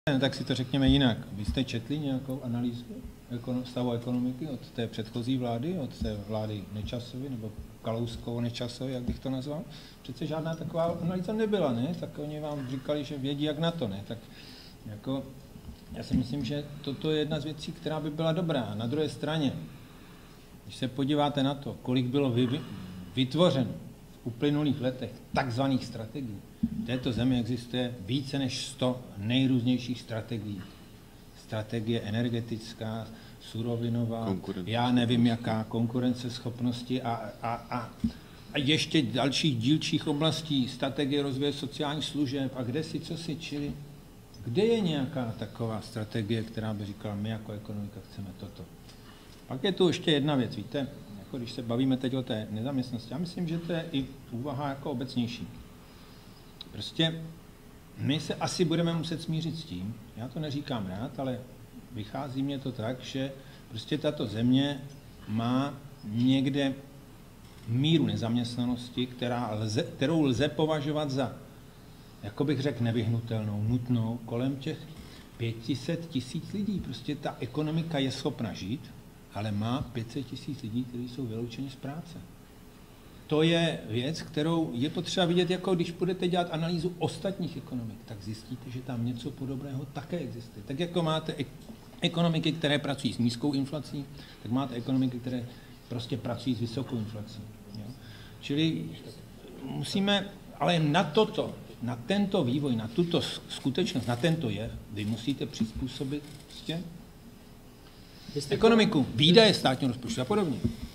Tak si to řekněme jinak. Vy jste četli nějakou analýzu stavu ekonomiky od té předchozí vlády, od té vlády Nečasovy, nebo Kalouskovo-Nečasovy, jak bych to nazval? Přece žádná taková analýza nebyla, ne? Tak oni vám říkali, že vědí, jak na to, ne? Tak jako, já si myslím, že toto je jedna z věcí, která by byla dobrá. Na druhé straně, když se podíváte na to, kolik bylo vytvořeno v uplynulých letech takzvaných strategií, v této zemi existuje více než 100 nejrůznějších strategií. Strategie energetická, surovinová, já nevím jaká, konkurenceschopnosti a ještě dalších dílčích oblastí, strategie rozvoje sociálních služeb a kde si, co si, čili kde je nějaká taková strategie, která by říkala, my jako ekonomika chceme toto. Pak je tu ještě jedna věc, víte, jako když se bavíme teď o té nezaměstnanosti, já myslím, že to je i úvaha jako obecnější. Prostě my se asi budeme muset smířit s tím, já to neříkám rád, ale vychází mě to tak, že prostě tato země má někde míru nezaměstnanosti, kterou lze považovat za, jako bych řekl, nevyhnutelnou, nutnou, kolem těch 500 000 lidí. Prostě ta ekonomika je schopna žít, ale má 500 000 lidí, kteří jsou vyloučeni z práce. To je věc, kterou je potřeba vidět, jako když budete dělat analýzu ostatních ekonomik, tak zjistíte, že tam něco podobného také existuje. Tak jako máte ekonomiky, které pracují s nízkou inflací, tak máte ekonomiky, které prostě pracují s vysokou inflací. Jo? Čili musíme, ale na toto, na tento vývoj, na tuto skutečnost, na tento jev, vy musíte přizpůsobit prostě ekonomiku, výdaje státního rozpočtu a podobně.